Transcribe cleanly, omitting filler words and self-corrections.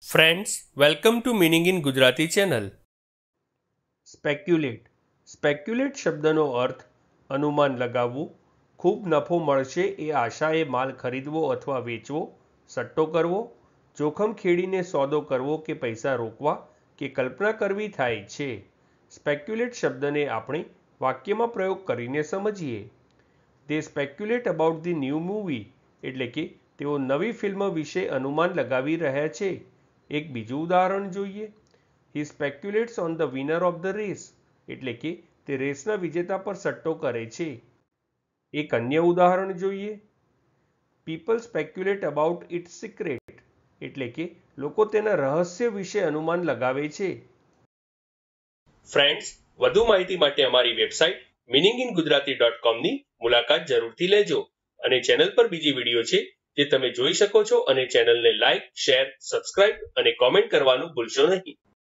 Friends, welcome to meaning in Gujarati channel. Speculate. Speculate શબ્દનો અર્થ અનુમાન લગાવવું, ખૂબ નફો મળશે એ આશાએ માલ ખરીદવો અથવા વેચવો, સટ્ટો કરવો, જોખમ ખેડીને સોદો કરવો કે પૈસા રોકવા કે કલ્પના કરવી થાય છે. સ્પેક્યુલેટ શબ્દને આપણે વાક્યમાં પ્રયોગ કરીને સમજીએ. They speculate about the new movie, એટલે કે તેઓ નવી ફિલ્મ વિશે અનુમાન લગાવી રહ્યા છે. એક બીજું ઉદાહરણ જોઈએ. He speculates on the winner of the race, એટલે કે તે રેસના વિજેતા પર સટ્ટો કરે છે. એક અન્ય ઉદાહરણ જોઈએ. People speculate about its secret, એટલે કે લોકો તેના રહસ્ય વિશે અનુમાન લગાવે છે. ફ્રેન્ડ્સ, વધુ માહિતી માટે અમારી વેબસાઇટ meaninginggujarati.com ની મુલાકાત જરૂરથી લેજો અને ચેનલ પર બીજી વિડીયો છે જે તમે જોઈ શકો છો અને ચેનલને લાઇક, શેર, સબસ્ક્રાઇબ અને કોમેન્ટ કરવાનું ભૂલશો નહીં.